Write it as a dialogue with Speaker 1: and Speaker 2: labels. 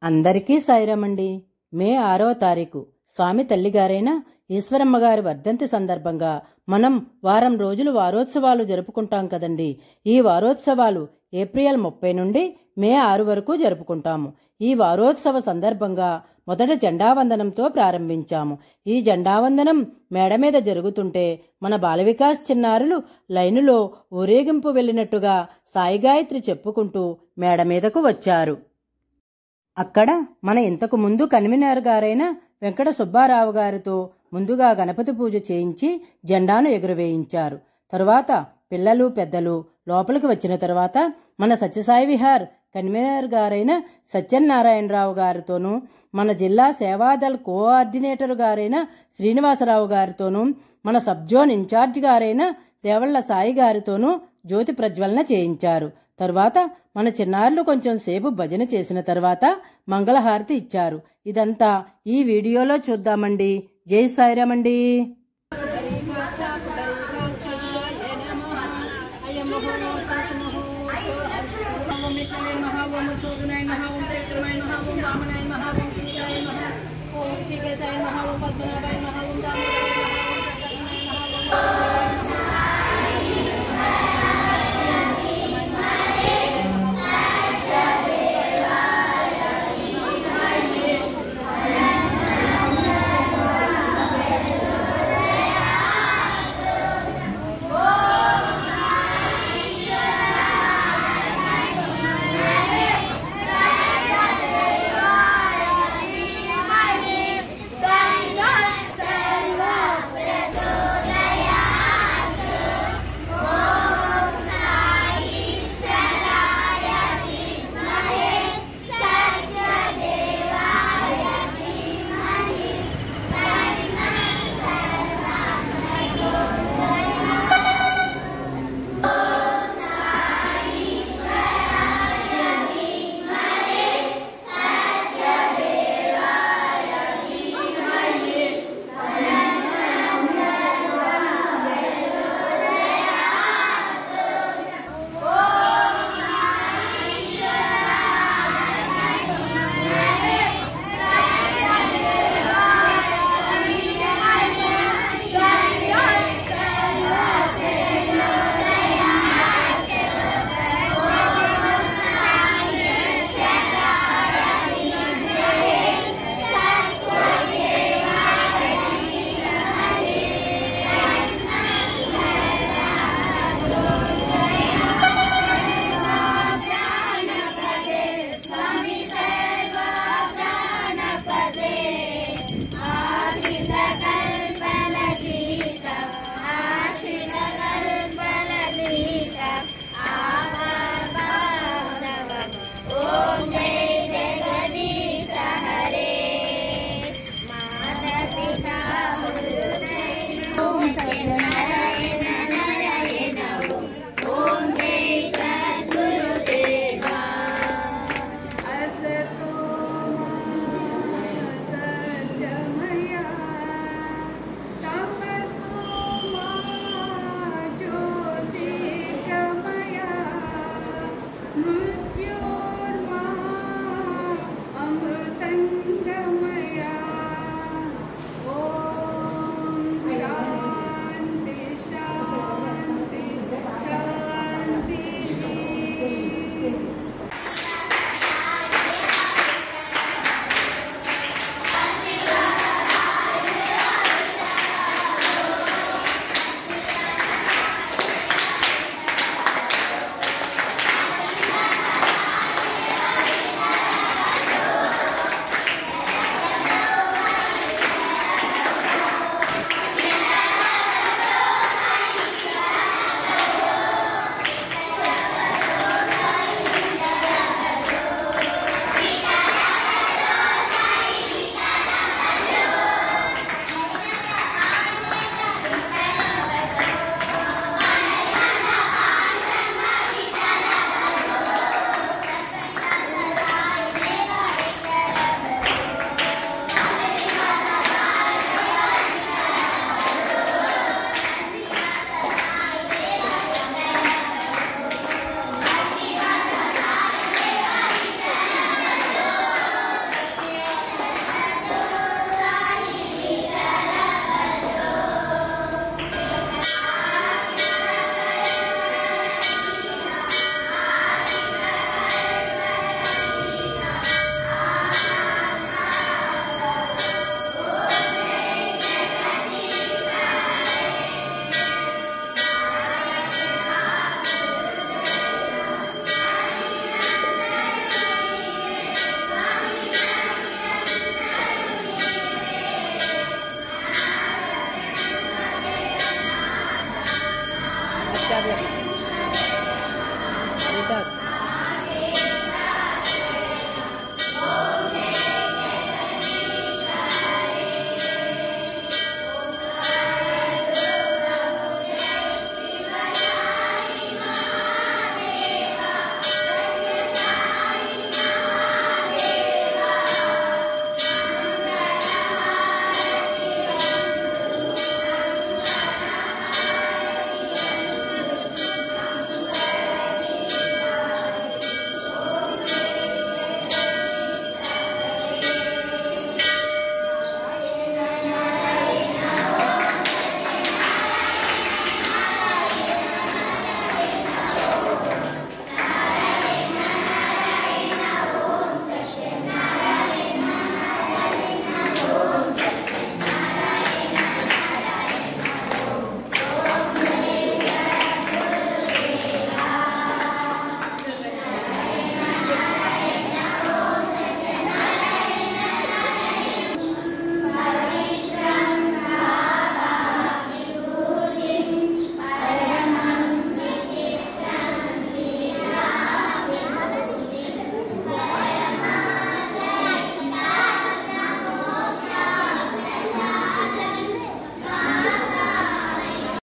Speaker 1: అందరికీ సాయిరామండి. మే 6వ తారీఖు స్వామి తల్లిగారైన ఈశ్వరమ్మ గారి వర్ధంతి సందర్భంగా మనం వారం రోజులు వారోత్సవాలు జరుపుకుంటాం కదండి. ఈ వారోత్సవాలు ఏప్రిల్ 30 నుండి మే 6 వరకు జరుపుకుంటాము. ఈ వారోత్సవ సందర్భంగా మొదట జెండావందనంతో ప్రారంభించాము. ఈ జెండావందనం మేడ మీద జరుగుతుంటే మన బాలవికాస్ చిన్నారులు లైనులో ఊరేగింపు వెళ్ళినట్టుగా సాయి గాయత్రి చెప్పుకుంటూ మేడ మీదకు వచ్చారు. అక్కడ మన ఇంతకు ముందు కన్వీనర్ గారైన వెంకట సుబ్బారావు గారితో ముందుగా గణపతి పూజ చేయించి జెండాను ఎగురవేయించారు. తరువాత పిల్లలు పెద్దలు లోపలికి వచ్చిన తర్వాత మన సత్యసాయి విహార్ కన్వీనర్ గారైన సత్యనారాయణరావు గారితోనూ మన జిల్లా సేవాదళ్ కోఆర్డినేటర్ గారైన శ్రీనివాసరావు గారితోనూ మన సబ్జోన్ ఇన్ఛార్జ్ గారైన దేవళ్ల సాయి గారితోనూ జ్యోతి ప్రజ్వలన చేయించారు. తరువాత మన చిన్నారులు కొంచెం సేపు భజన చేసిన తర్వాత మంగళహారతి ఇచ్చారు. ఇదంతా ఈ వీడియోలో చూద్దామండి. జై సాయిరామండి.
Speaker 2: ఓం